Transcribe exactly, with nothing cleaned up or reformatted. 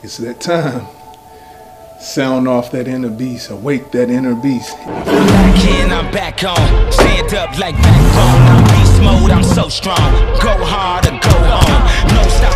It's that time. Sound off that inner beast, awake that inner beast. I'm back here and I'm back on. Stand up like backbone. I'm beast mode, I'm so strong. Go hard or go home. No stop.